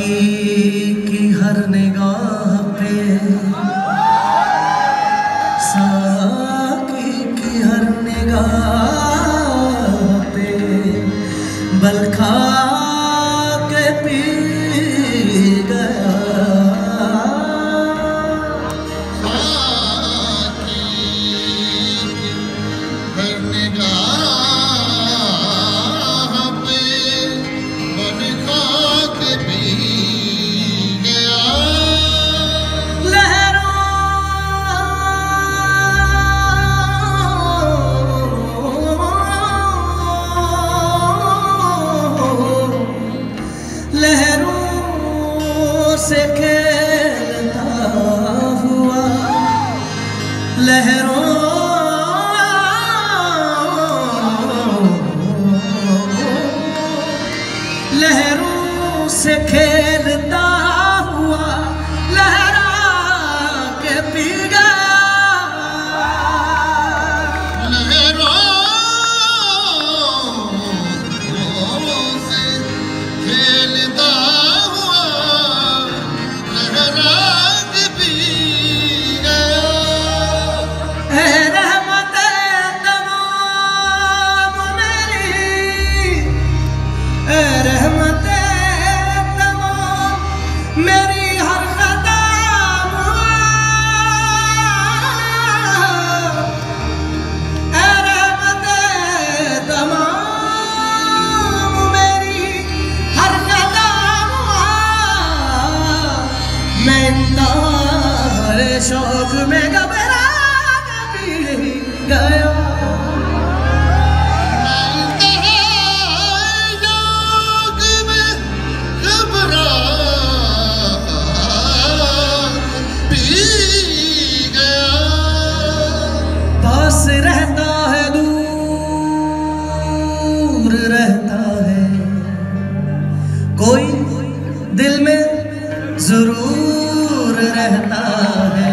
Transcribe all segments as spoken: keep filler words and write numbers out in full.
की हर निगाह पे, साकी की हर निगाह पे बल खा के पी गया। साकी हर निगाह पे बल खा के पी गया। लहरों से खेलता हुआ, लहरों लहरों से खेलता हुआ लहरा के पी गया। लहरों से खेलता हुआ लहरा के पी गया। है रहमते तमाम मेरी, है रहमते तमाम मेरी हर कदम, है रहमते तमाम मेरी हर कदम। मैं इंतज़ार शौक में घबरा भी गया। पास रहता है दूर रहता है, कोई दिल में जरूर रहता है।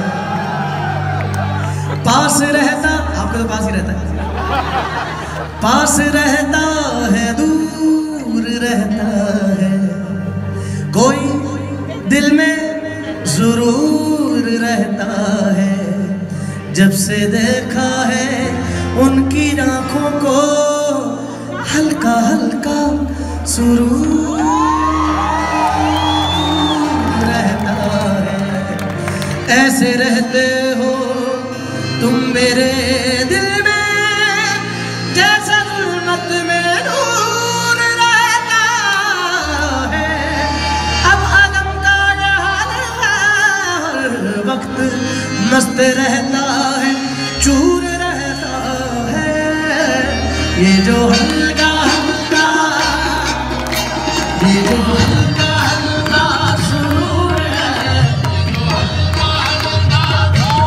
पास रहता, आपका तो पास ही रहता है। पास रहता है दूर रहता है, कोई दिल में जरूर रहता है। जब से देखा है उनकी आंखों को हल्का हल्का सुरूर रहता है। ऐसे रहते हो तुम मेरे दिल में, जैसे ज़ुल्मत में नूर रहता है। अब आदम का ये हाल है, हर वक्त मस्त रहता है, चूर रहता है। ये जो हल्का हल्का, ये जो हल्का हल्का सुरूर है, ये जो हल्का हल्का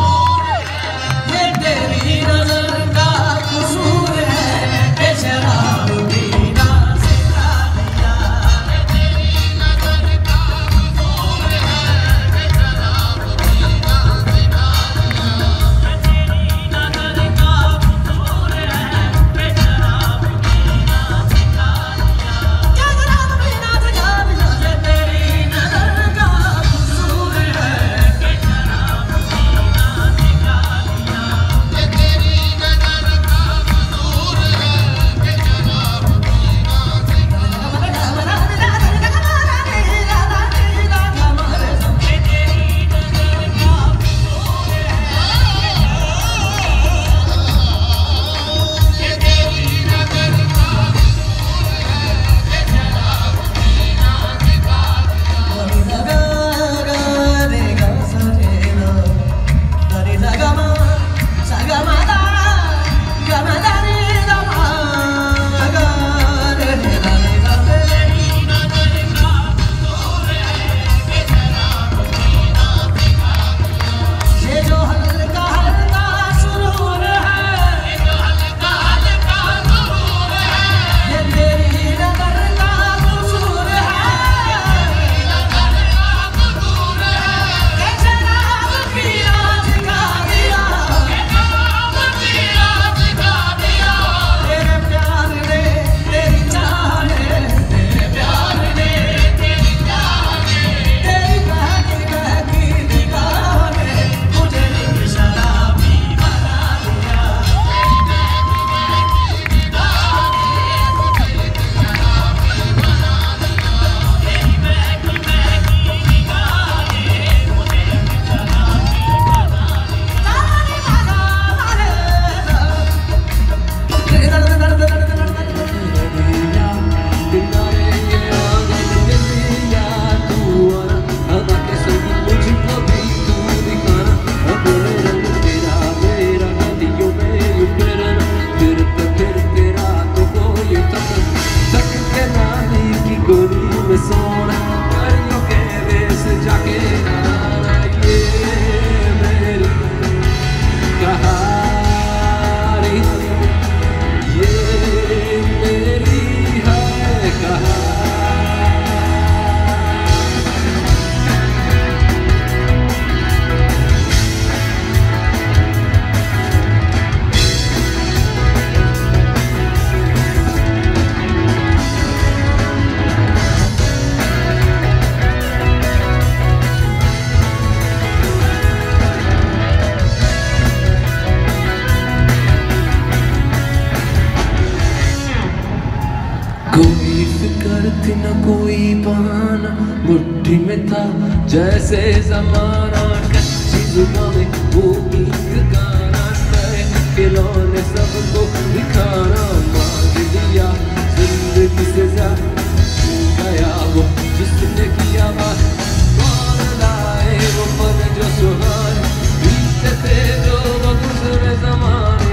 कोई फिक्र थी न कोई बहाना, मुट्ठी में था जैसे जमाना। कच्ची जुबान में वो एक गाना, नए खिलौने सबको दिखाना। मांग लिया जिंदगी से ज्यादा गया वो जिसने किया बात। कौन लाए वो पल जो सुहाने, बीते थे जो वो गुजरे जमाने।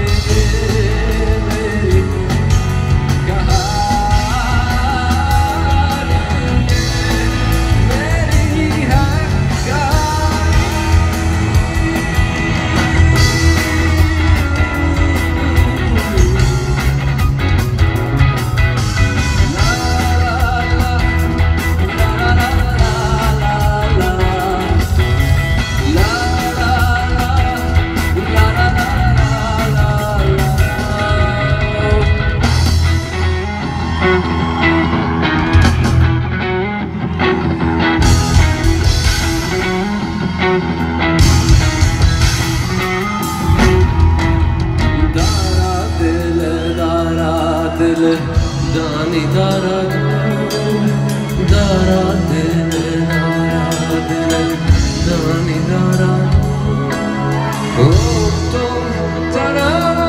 दानी दारा दारा दिल दारा दिल दानी दारा ओ तो तारा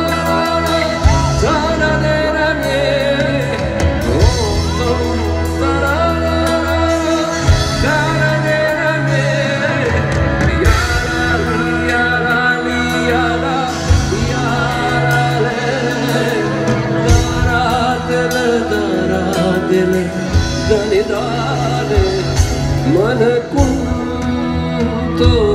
तारा देरा में ओ तो तारा तारा देरा में यारा यारा यारा यारा दिल दाने दाने मन कुन तो